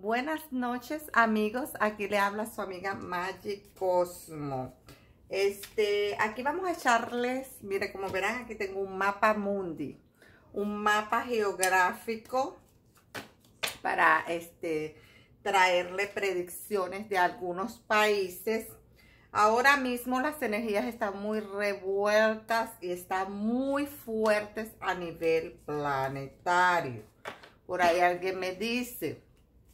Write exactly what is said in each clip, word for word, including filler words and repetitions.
Buenas noches, amigos. Aquí le habla su amiga Magic Cosmo. Este, aquí vamos a echarles, mire, como verán, aquí tengo un mapa mundi, un mapa geográfico para este traerle predicciones de algunos países. Ahora mismo las energías están muy revueltas y están muy fuertes a nivel planetario. Por ahí alguien me dice,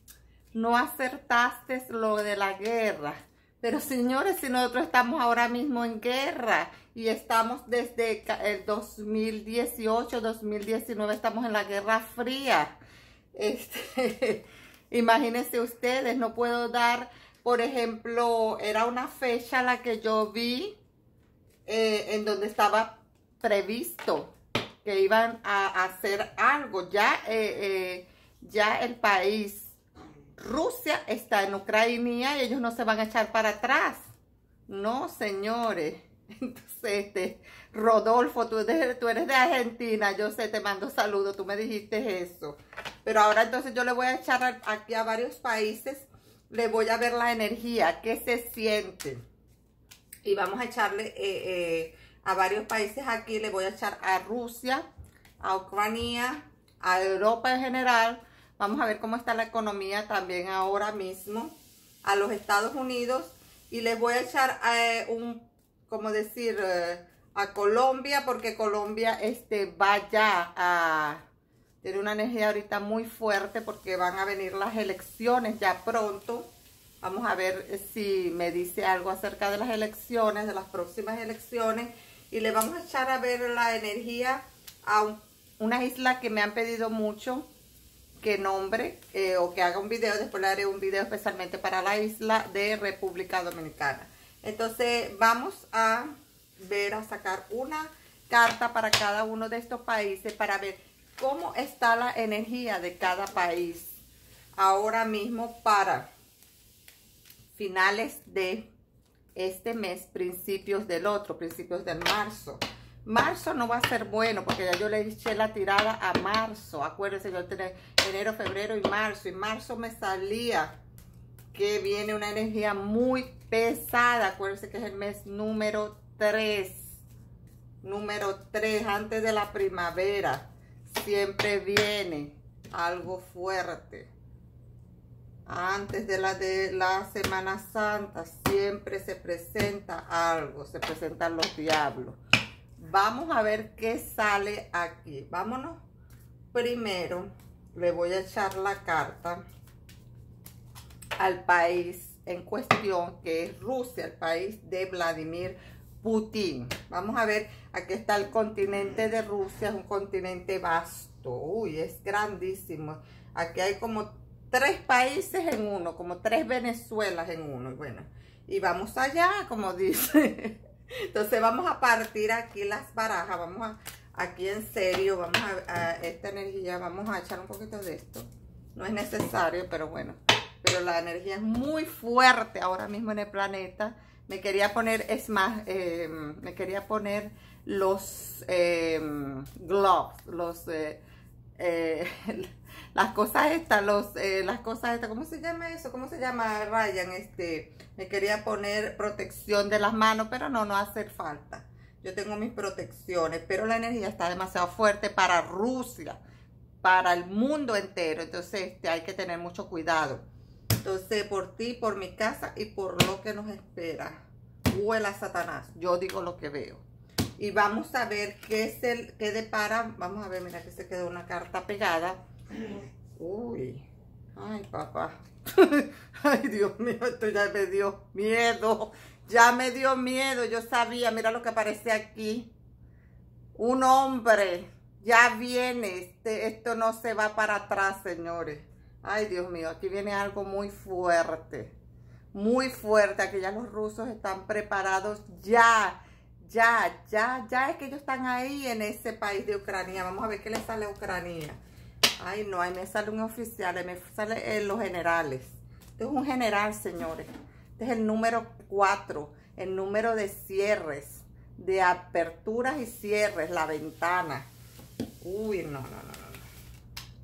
no acertaste lo de la guerra. Pero señores, si nosotros estamos ahora mismo en guerra y estamos desde el dos mil dieciocho, dos mil diecinueve, estamos en la Guerra Fría. Este, imagínense ustedes, no puedo dar, por ejemplo, era una fecha la que yo vi eh, en donde estaba previsto que iban a hacer algo. Ya, eh, eh, ya el país Rusia está en Ucrania y ellos no se van a echar para atrás. No, señores. Entonces, este, Rodolfo, tú eres, tú eres de Argentina, yo sé, te mando saludos, tú me dijiste eso. Pero ahora entonces yo le voy a echar aquí a varios países, le voy a ver la energía, qué se siente. Y vamos a echarle eh, eh, a varios países aquí, le voy a echar a Rusia, a Ucrania, a Europa en general. Vamos a ver cómo está la economía también ahora mismo, a los Estados Unidos. Y les voy a echar eh, un, como decir, eh, a Colombia, porque Colombia este, va ya a tener una energía ahorita muy fuerte, porque van a venir las elecciones ya pronto. Vamos a ver si me dice algo acerca de las elecciones, de las próximas elecciones. Y le vamos a echar a ver la energía a un, una isla que me han pedido mucho que nombre eh, o que haga un video. Después le haré un video especialmente para la isla de República Dominicana. Entonces vamos a ver, a sacar una carta para cada uno de estos países para ver cómo está la energía de cada país ahora mismo para finales de este mes, principios del otro, principios del marzo. Marzo no va a ser bueno porque ya yo le eché la tirada a marzo. Acuérdense, yo tenía enero, febrero y marzo. Y marzo me salía que viene una energía muy pesada. Acuérdense que es el mes número tres. Número tres, antes de la primavera. Siempre viene algo fuerte. Antes de la de la Semana Santa siempre se presenta algo. Se presentan los diablos. Vamos a ver qué sale aquí. Vámonos. Primero le voy a echar la carta al país en cuestión, que es Rusia, el país de Vladimir Putin. Vamos a ver, aquí está el continente de Rusia, es un continente vasto. Uy, es grandísimo. Aquí hay como tres países en uno, como tres Venezuelas en uno. Bueno, y vamos allá, como dice. Entonces vamos a partir aquí las barajas, vamos a, aquí en serio, vamos a, a esta energía, vamos a echar un poquito de esto. No es necesario, pero bueno, pero la energía es muy fuerte ahora mismo en el planeta. Me quería poner, es más, eh, me quería poner los eh, gloves, los, eh, eh, las cosas estas, los, eh, las cosas estas, ¿cómo se llama eso? ¿Cómo se llama, Ryan? Este, me quería poner protección de las manos, pero no, no hace falta. Yo tengo mis protecciones, pero la energía está demasiado fuerte para Rusia, para el mundo entero. Entonces, este, hay que tener mucho cuidado. Entonces, por ti, por mi casa y por lo que nos espera. Huela Satanás, yo digo lo que veo. Y vamos a ver qué es el, qué depara. Vamos a ver, mira que se quedó una carta pegada. Uy, ay papá. Ay Dios mío, esto ya me dio miedo. Ya me dio miedo, yo sabía, mira lo que aparece aquí. Un hombre, ya viene, este, esto no se va para atrás, señores. Ay Dios mío, aquí viene algo muy fuerte. Muy fuerte, aquí ya los rusos están preparados ya. Ya, ya, ya es que ellos están ahí en ese país de Ucrania. Vamos a ver qué le sale a Ucrania. Ay, no, ahí me sale un oficial, ahí me sale eh, los generales. Este es un general, señores. Este es el número cuatro, el número de cierres, de aperturas y cierres, la ventana. Uy, no, no, no, no.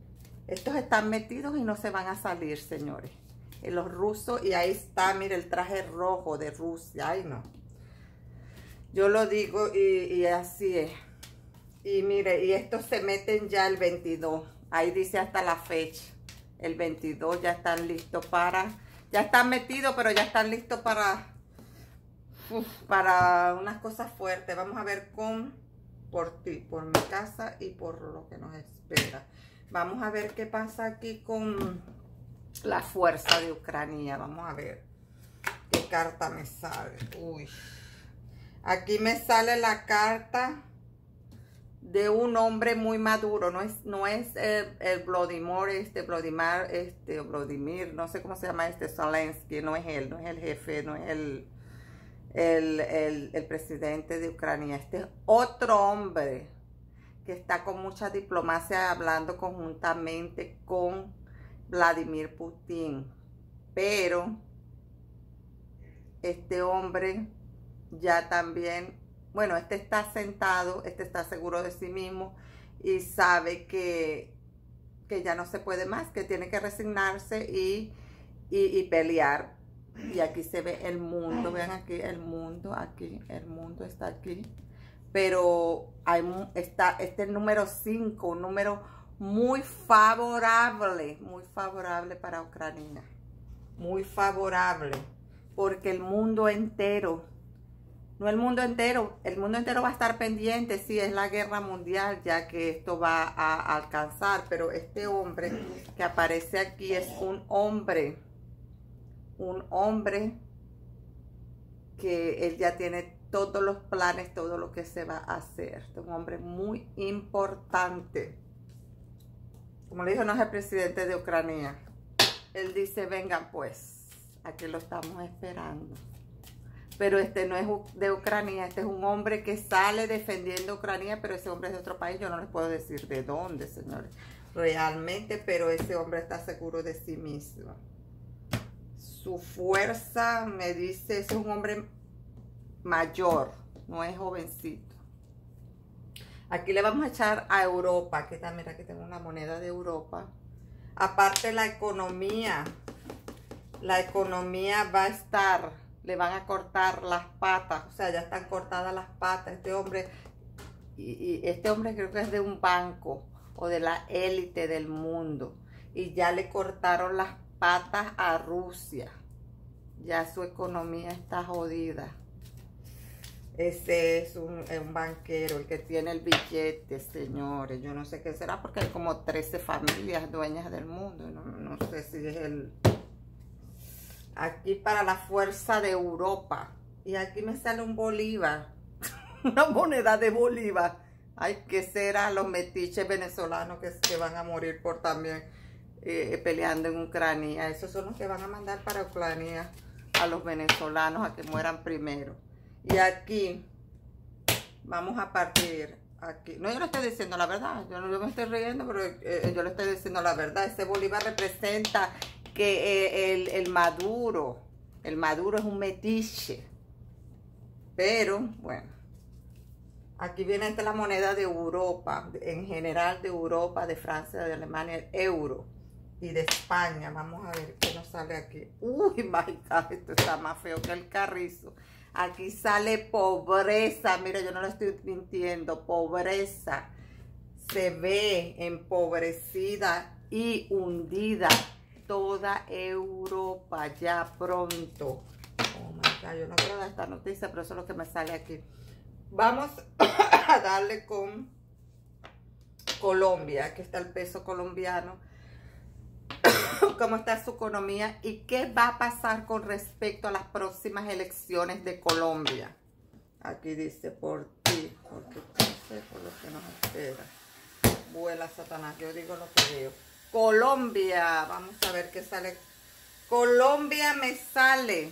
Estos están metidos y no se van a salir, señores. En los rusos, y ahí está, mire, el traje rojo de Rusia. Ay, no. Yo lo digo y, y así es. Y mire, y estos se meten ya el veintidós. Ahí dice hasta la fecha. El veintidós ya están listos para... Ya están metidos, pero ya están listos para... Uf, para unas cosas fuertes. Vamos a ver con... Por ti, por mi casa y por lo que nos espera. Vamos a ver qué pasa aquí con la fuerza de Ucrania. Vamos a ver qué carta me sale. Uy. Aquí me sale la carta de un hombre muy maduro. No es, no es el, el Vladimir, este, Vladimir, este, Vladimir, no sé cómo se llama este, Zelensky. No es él, no es el jefe, no es el, el, el, el presidente de Ucrania. Este es otro hombre que está con mucha diplomacia hablando conjuntamente con Vladimir Putin. Pero este hombre ya también, bueno, este está sentado, este está seguro de sí mismo y sabe que, que ya no se puede más, que tiene que resignarse y, y, y pelear. Y aquí se ve el mundo, vean aquí el mundo, aquí, el mundo está aquí. Pero hay, está este número cinco, un número muy favorable, muy favorable para Ucrania. Muy favorable, porque el mundo entero, no el mundo entero, el mundo entero va a estar pendiente, sí, es la guerra mundial, ya que esto va a alcanzar, pero este hombre que aparece aquí es un hombre, un hombre que él ya tiene todos los planes, todo lo que se va a hacer. Es un hombre muy importante. Como le dijo, no es el presidente de Ucrania. Él dice, vengan pues, aquí lo estamos esperando. Pero este no es de Ucrania, este es un hombre que sale defendiendo Ucrania, pero ese hombre es de otro país. Yo no les puedo decir de dónde, señores, realmente, pero ese hombre está seguro de sí mismo. Su fuerza, me dice, es un hombre mayor, no es jovencito. Aquí le vamos a echar a Europa. Aquí está, mira, aquí tengo una moneda de Europa. Aparte la economía, la economía va a estar, le van a cortar las patas, o sea, ya están cortadas las patas. Este hombre, y, y este hombre creo que es de un banco o de la élite del mundo, y ya le cortaron las patas a Rusia. Ya su economía está jodida. Ese es un, un banquero, el que tiene el billete, señores. Yo no sé qué será, porque hay como trece familias dueñas del mundo. No, no sé si es el... Aquí para la fuerza de Europa. Y aquí me sale un bolívar. Una moneda de bolívar. Ay, ¿qué será? Los metiches venezolanos que, que van a morir por también eh, peleando en Ucrania. Esos son los que van a mandar para Ucrania a los venezolanos a que mueran primero. Y aquí vamos a partir aquí. No, yo le estoy diciendo la verdad. Yo no yo me estoy riendo, pero eh, yo le estoy diciendo la verdad. Ese bolívar representa que eh, el, el Maduro, el Maduro es un metiche. Pero, bueno, aquí viene esta la moneda de Europa, en general de Europa, de Francia, de Alemania, el euro. Y de España. Vamos a ver qué nos sale aquí. Uy, my God, esto está más feo que el carrizo. Aquí sale pobreza. Mira, yo no le estoy mintiendo. Pobreza. Se ve empobrecida y hundida toda Europa ya pronto. Oh my God, yo no quiero dar esta noticia, pero eso es lo que me sale aquí. Vamos a darle con Colombia. Aquí está el peso colombiano. Cómo está su economía y qué va a pasar con respecto a las próximas elecciones de Colombia. Aquí dice, por ti, por tu casa, por lo que nos espera. Vuela Satanás, yo digo lo que veo. Colombia, vamos a ver qué sale. Colombia me sale.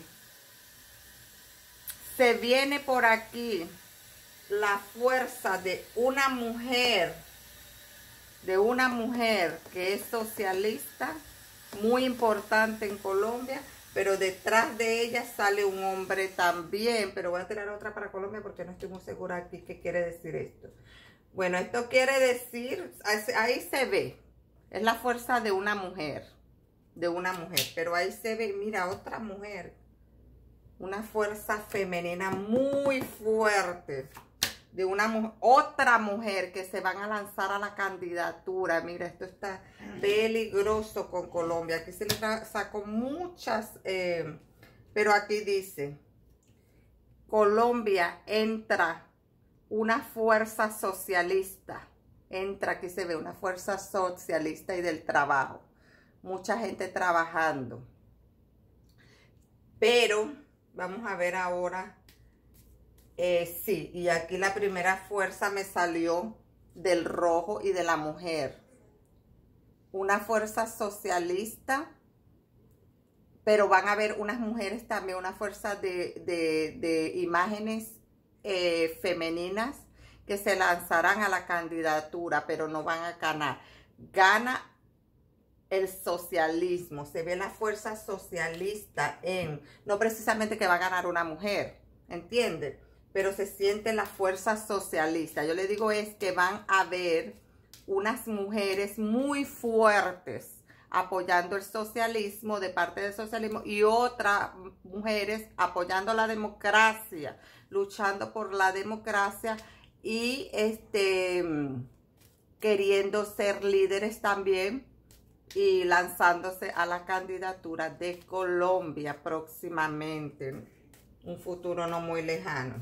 Se viene por aquí la fuerza de una mujer, de una mujer que es socialista, muy importante en Colombia, pero detrás de ella sale un hombre también. Pero voy a tirar otra para Colombia porque no estoy muy segura aquí qué quiere decir esto. Bueno, esto quiere decir, ahí se ve, Es la fuerza de una mujer, de una mujer. Pero ahí se ve, mira, otra mujer. Una fuerza femenina muy fuerte. De una mujer, otra mujer que se van a lanzar a la candidatura. Mira, esto está peligroso con Colombia. Aquí se le sacó muchas, eh, pero aquí dice, Colombia entra una fuerza socialista. Entra, aquí se ve, una fuerza socialista y del trabajo. Mucha gente trabajando. Pero, vamos a ver ahora. Eh, sí, y aquí la primera fuerza me salió del rojo y de la mujer. Una fuerza socialista, pero van a ver unas mujeres también, una fuerza de, de, de imágenes eh, femeninas que se lanzarán a la candidatura, pero no van a ganar. Gana el socialismo, se ve la fuerza socialista en, no precisamente que va a ganar una mujer, ¿entiendes? Pero se siente la fuerza socialista. Yo le digo es que van a ver unas mujeres muy fuertes apoyando el socialismo, de parte del socialismo, y otras mujeres apoyando la democracia, luchando por la democracia y este, queriendo ser líderes también y lanzándose a la candidatura de Colombia próximamente, un futuro no muy lejano.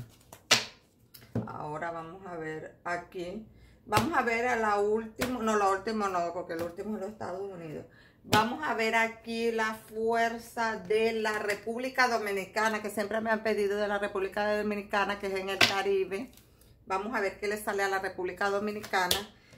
Ahora vamos a ver aquí. Vamos a ver a la última. No, la última no, porque el último es los Estados Unidos. Vamos a ver aquí la fuerza de la República Dominicana, que siempre me han pedido de la República Dominicana, que es en el Caribe. Vamos a ver qué le sale a la República Dominicana.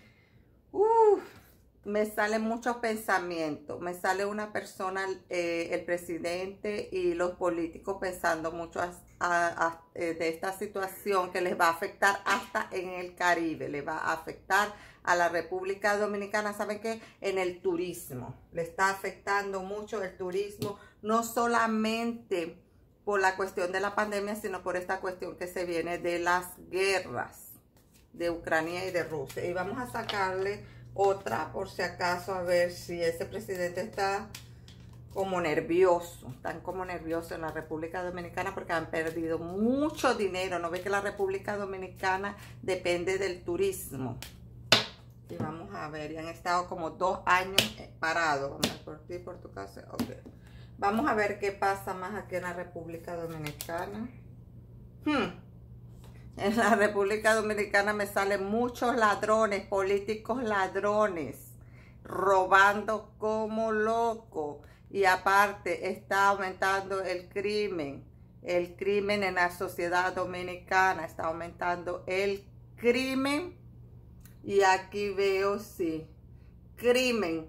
Uf, me salen muchos pensamientos. Me sale una persona, eh, el presidente y los políticos pensando mucho a, a, a, de esta situación que les va a afectar hasta en el Caribe. Le va a afectar a la República Dominicana. ¿Saben qué? En el turismo. Le está afectando mucho el turismo. No solamente por la cuestión de la pandemia, sino por esta cuestión que se viene de las guerras de Ucrania y de Rusia. Y vamos a sacarle otra por si acaso, a ver si ese presidente está como nervioso. Están como nerviosos en la República Dominicana porque han perdido mucho dinero. ¿No ve que la República Dominicana depende del turismo? Y vamos a ver, y han estado como dos años parados. Vamos a ver por ti, por tu casa. Ok. Vamos a ver qué pasa más aquí en la República Dominicana. Hmm. En la República Dominicana me salen muchos ladrones, políticos ladrones, robando como loco. Y aparte está aumentando el crimen. El crimen en la sociedad dominicana está aumentando el crimen. Y aquí veo, sí, crimen,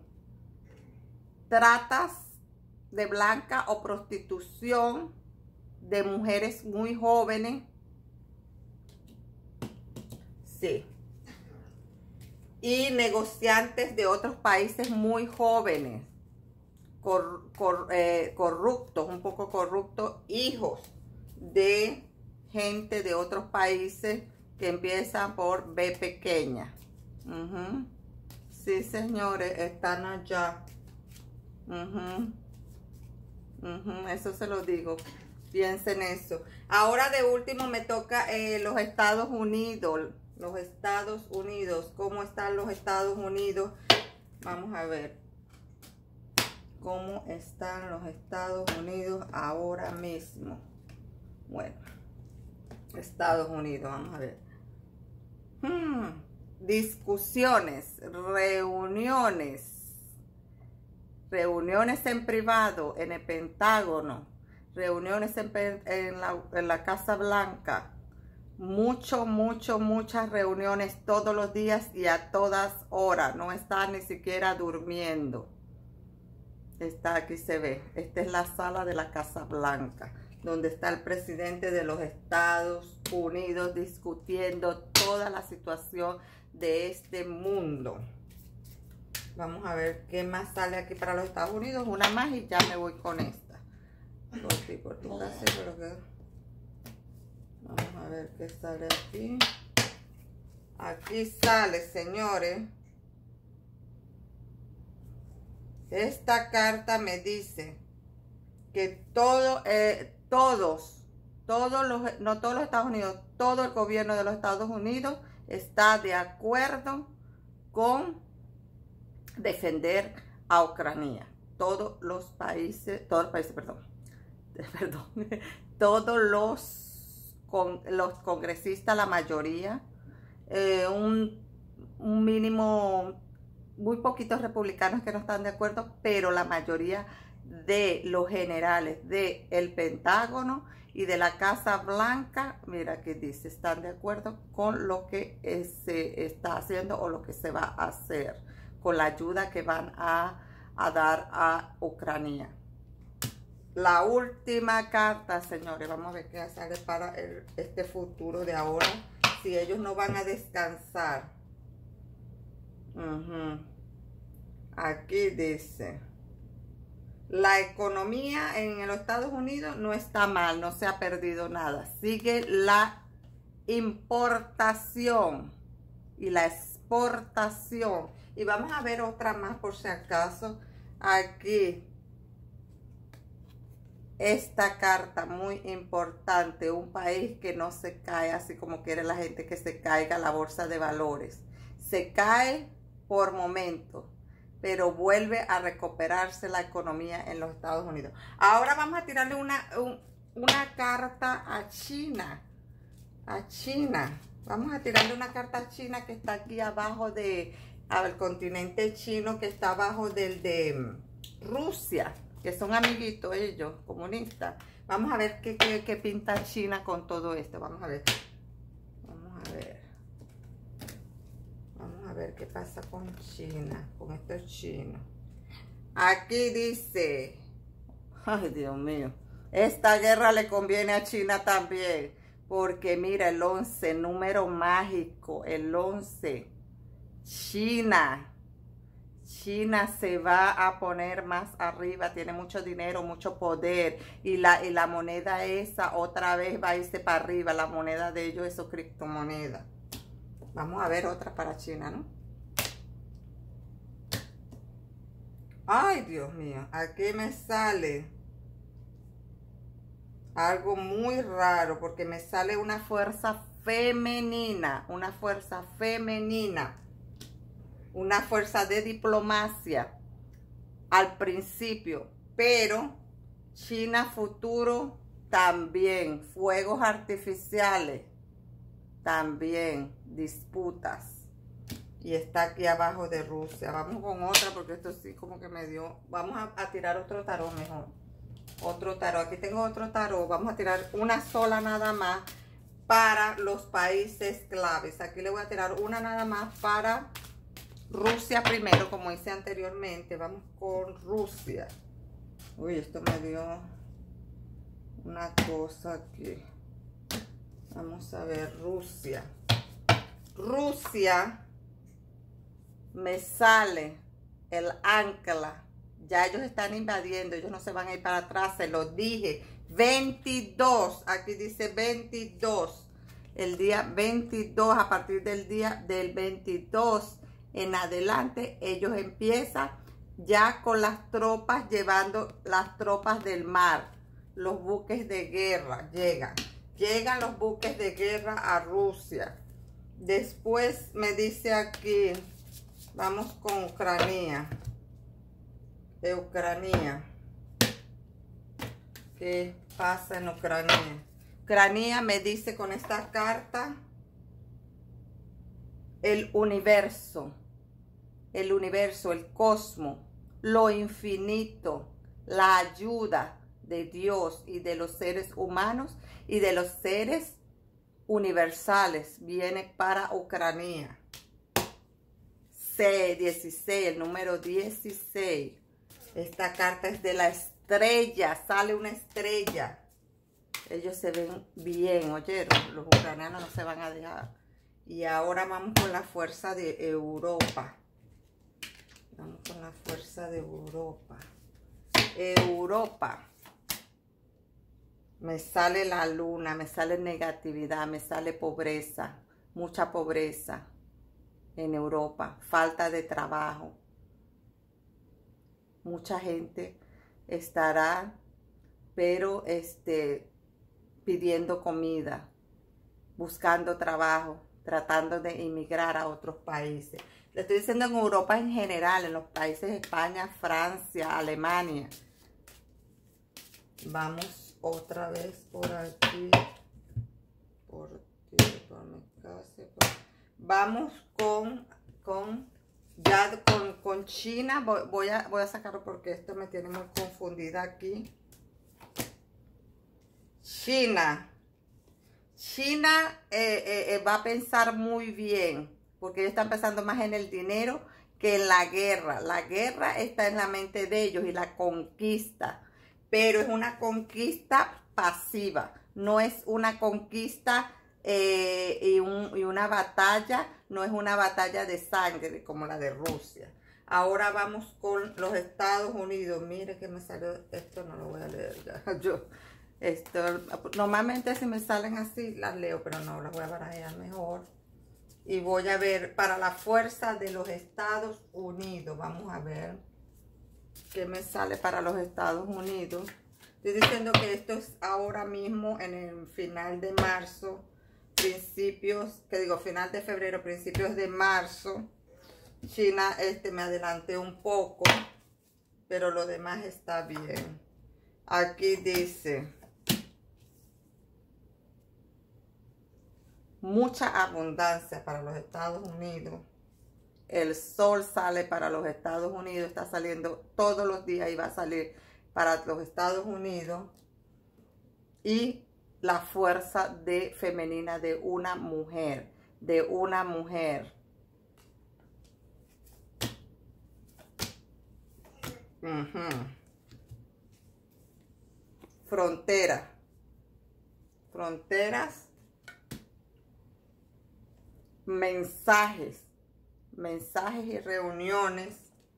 tratas de blanca o prostitución de mujeres muy jóvenes. Sí. Y negociantes de otros países muy jóvenes, cor, cor, eh, corruptos, un poco corruptos, hijos de gente de otros países que empiezan por B pequeña. Uh-huh. Sí, señores, están allá. Uh-huh. Uh-huh. Eso se lo digo. Piensen eso. Ahora de último me toca eh, los Estados Unidos. Los Estados Unidos. ¿Cómo están los Estados Unidos? Vamos a ver. ¿Cómo están los Estados Unidos ahora mismo? Bueno. Estados Unidos, vamos a ver. Hmm. Discusiones, reuniones. Reuniones en privado, en el Pentágono. Reuniones en, en, la, en la Casa Blanca. Mucho, mucho, muchas reuniones todos los días y a todas horas. No está ni siquiera durmiendo. Está aquí, se ve. Esta es la sala de la Casa Blanca, donde está el presidente de los Estados Unidos discutiendo toda la situación de este mundo. Vamos a ver qué más sale aquí para los Estados Unidos. Una más y ya me voy con esta. Por ti, por tu casa, pero que... Vamos a ver qué sale aquí. Aquí sale, señores. Esta carta me dice que todo, eh, todos, todos los, no todos los Estados Unidos, todo el gobierno de los Estados Unidos está de acuerdo con defender a Ucrania. Todos los países, todos los países, perdón, perdón, todos los, con, los congresistas, la mayoría, eh, un, un mínimo, muy poquitos republicanos que no están de acuerdo, pero la mayoría de los generales del Pentágono y de la Casa Blanca, mira que dice, están de acuerdo con lo que se está haciendo o lo que se va a hacer, con la ayuda que van a, a dar a Ucrania. La última carta, señores, vamos a ver qué sale para el, este futuro de ahora, si ellos no van a descansar. Uh-huh. Aquí dice, la economía en los Estados Unidos no está mal, no se ha perdido nada. Sigue la importación y la exportación. Y vamos a ver otra más por si acaso. Aquí, esta carta muy importante, un país que no se cae, así como quiere la gente que se caiga la bolsa de valores. Se cae por momentos, pero vuelve a recuperarse la economía en los Estados Unidos. Ahora vamos a tirarle una, un, una carta a China. A China. Vamos a tirarle una carta a China que está aquí abajo de, al continente chino, que está abajo del de Rusia, que son amiguitos ellos, comunistas. Vamos a ver qué, qué, qué pinta China con todo esto. Vamos a ver. Vamos a ver. Vamos a ver qué pasa con China, con estos chinos. Aquí dice, ay Dios mío, esta guerra le conviene a China también, porque mira el once, número mágico, el once, China. China se va a poner más arriba, tiene mucho dinero, mucho poder, y la, y la moneda esa otra vez va a irse para arriba, la moneda de ellos es su criptomoneda. Vamos a ver otra para China, ¿no? Ay, Dios mío, aquí me sale algo muy raro, porque me sale una fuerza femenina, una fuerza femenina, una fuerza de diplomacia al principio, pero China futuro también, fuegos artificiales, también disputas. Y está aquí abajo de Rusia. Vamos con otra porque esto sí como que me dio. Vamos a, a tirar otro tarot mejor. Otro tarot. Aquí tengo otro tarot. Vamos a tirar una sola nada más para los países claves. Aquí le voy a tirar una nada más para Rusia primero, como hice anteriormente. Vamos con Rusia. Uy, esto me dio una cosa aquí. Vamos a ver, Rusia. Rusia, me sale el ancla. Ya ellos están invadiendo, ellos no se van a ir para atrás, se lo dije. veintidós, aquí dice veintidós. El día veintidós, a partir del día del veintidós en adelante, ellos empiezan ya con las tropas, llevando las tropas del mar. Los buques de guerra llegan. Llegan los buques de guerra a Rusia. Después me dice aquí, vamos con Ucrania. De Ucrania. ¿Qué pasa en Ucrania? Ucrania me dice con esta carta, el universo, el universo, el cosmos, lo infinito, la ayuda de Dios y de los seres humanos y de los seres universales viene para Ucrania. C dieciséis, el número dieciséis. Esta carta es de la estrella, sale una estrella. Ellos se ven bien, oyeron, los ucranianos no se van a dejar. Y ahora vamos con la fuerza de Europa. Vamos con la fuerza de Europa. Europa. Me sale la luna, me sale negatividad, me sale pobreza, mucha pobreza en Europa, falta de trabajo. mucha gente estará, pero este, pidiendo comida, buscando trabajo, tratando de emigrar a otros países. Le estoy diciendo en Europa en general, en los países de España, Francia, Alemania. Vamos otra vez por aquí. Por aquí, por mi casa. Por... Vamos con, con, ya con, con China. Voy, voy, a, voy a sacarlo porque esto me tiene muy confundida aquí. China. China eh, eh, eh, va a pensar muy bien, porque ellos están pensando más en el dinero que en la guerra. La guerra está en la mente de ellos y la conquista, pero es una conquista pasiva, no es una conquista eh, y, un, y una batalla, no es una batalla de sangre como la de Rusia. Ahora vamos con los Estados Unidos. Mire que me salió, esto no lo voy a leer ya, yo... Esto, normalmente si me salen así las leo, pero no, las voy a barajar mejor. Y voy a ver para la fuerza de los Estados Unidos. Vamos a ver qué me sale para los Estados Unidos. Estoy diciendo que esto es ahora mismo en el final de marzo, principios, que digo final de febrero, principios de marzo. China, este me adelanté un poco, pero lo demás está bien. Aquí dice... mucha abundancia para los Estados Unidos. El sol sale para los Estados Unidos, está saliendo todos los días y va a salir para los Estados Unidos. Y la fuerza de femenina de una mujer, de una mujer. Uh-huh. Frontera. Fronteras. Mensajes, mensajes y reuniones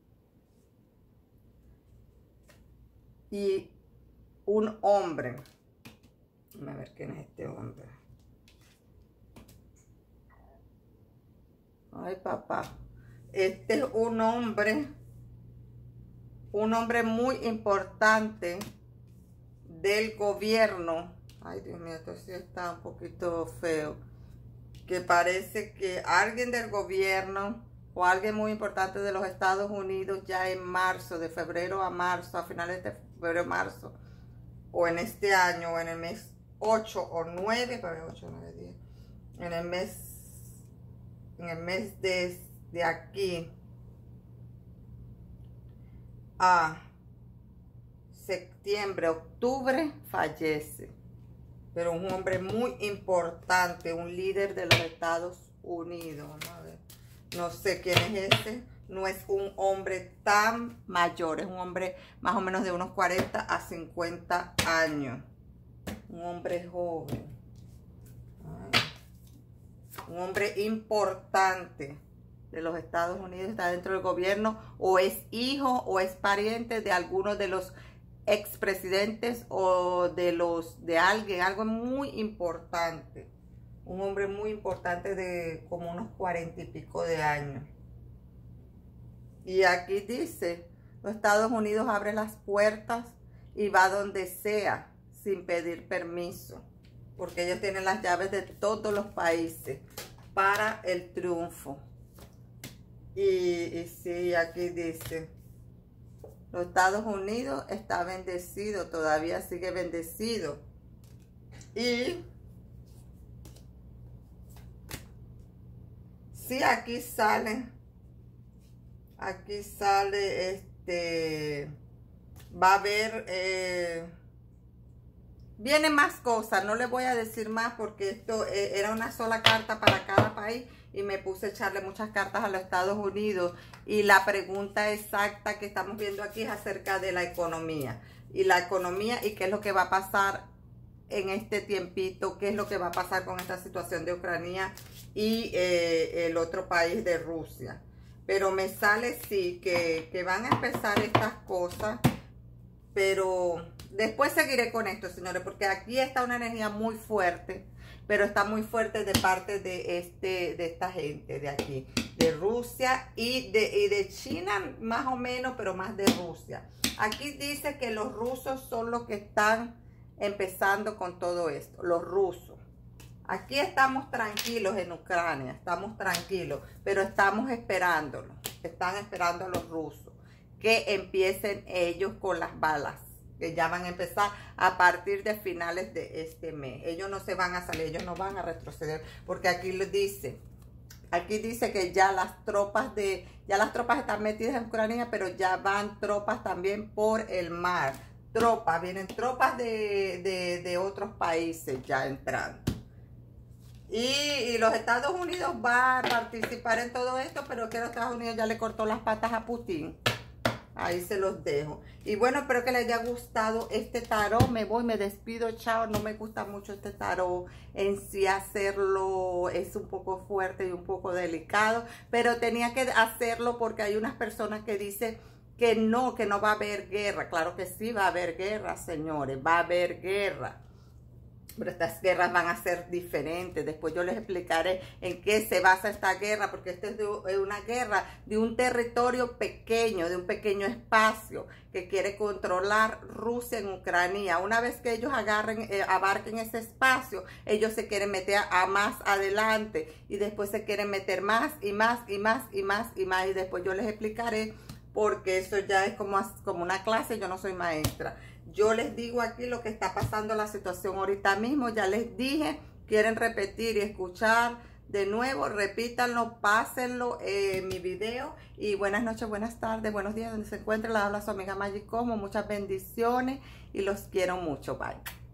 y un hombre. A ver quién es este hombre. Ay, papá. Este es un hombre, un hombre muy importante del gobierno. Ay, Dios mío, esto sí está un poquito feo. Que parece que alguien del gobierno o alguien muy importante de los Estados Unidos ya en marzo, de febrero a marzo, a finales de febrero, marzo, o en este año, o en el mes ocho o nueve, ocho, nueve, diez, en el mes, en el mes de, de aquí a septiembre, octubre, fallece. Pero un hombre muy importante, un líder de los Estados Unidos. Vamos a ver. No sé quién es ese. No es un hombre tan mayor. Es un hombre más o menos de unos cuarenta a cincuenta años. Un hombre joven. Ay. Un hombre importante de los Estados Unidos. Está dentro del gobierno. O es hijo o es pariente de algunos de los expresidentes o de los de alguien, algo muy importante, un hombre muy importante de como unos cuarenta y pico de años. Y aquí dice, los Estados Unidos abre las puertas y va donde sea sin pedir permiso, porque ellos tienen las llaves de todos los países para el triunfo. Y, y sí, aquí dice, los Estados Unidos está bendecido, todavía sigue bendecido. Y sí, aquí sale, aquí sale, este, va a haber, eh, vienen más cosas, no les voy a decir más porque esto eh, era una sola carta para cada país. Y me puse a echarle muchas cartas a los Estados Unidos. Y la pregunta exacta que estamos viendo aquí es acerca de la economía. Y la economía y qué es lo que va a pasar en este tiempito. Qué es lo que va a pasar con esta situación de Ucrania y eh, el otro país de Rusia. Pero me sale sí que, que van a empezar estas cosas. Pero después seguiré con esto, señores. Porque aquí está una energía muy fuerte. Pero está muy fuerte de parte de, este, de esta gente de aquí. de Rusia y de, y de China más o menos, pero más de Rusia. Aquí dice que los rusos son los que están empezando con todo esto, los rusos. Aquí estamos tranquilos en Ucrania, estamos tranquilos, pero estamos esperándolo. Están esperando a los rusos que empiecen ellos con las balas, que ya van a empezar a partir de finales de este mes. Ellos no se van a salir, ellos no van a retroceder, porque aquí les dice, aquí dice que ya las tropas de, ya las tropas están metidas en Ucrania, pero ya van tropas también por el mar. Tropas, vienen tropas de, de, de otros países ya entrando. Y, y los Estados Unidos va a participar en todo esto, pero que los Estados Unidos ya le cortó las patas a Putin. Ahí se los dejo. Y bueno, espero que les haya gustado este tarot. Me voy, me despido, chao. No me gusta mucho este tarot. En sí hacerlo es un poco fuerte y un poco delicado. Pero tenía que hacerlo porque hay unas personas que dicen que no, que no va a haber guerra. Claro que sí va a haber guerra, señores. Va a haber guerra. Pero estas guerras van a ser diferentes. Después yo les explicaré en qué se basa esta guerra, porque esta es, de, es una guerra de un territorio pequeño, de un pequeño espacio que quiere controlar Rusia en Ucrania. Una vez que ellos agarren, eh, abarquen ese espacio, ellos se quieren meter a más adelante y después se quieren meter más y más y más y más y más. Y después yo les explicaré, porque eso ya es como, como una clase, yo no soy maestra. Yo les digo aquí lo que está pasando, la situación ahorita mismo. Ya les dije, quieren repetir y escuchar de nuevo, repítanlo, pásenlo en eh, mi video. Y buenas noches, buenas tardes, buenos días, donde se encuentre. La habla su amiga Magic Como. Muchas bendiciones y los quiero mucho. Bye.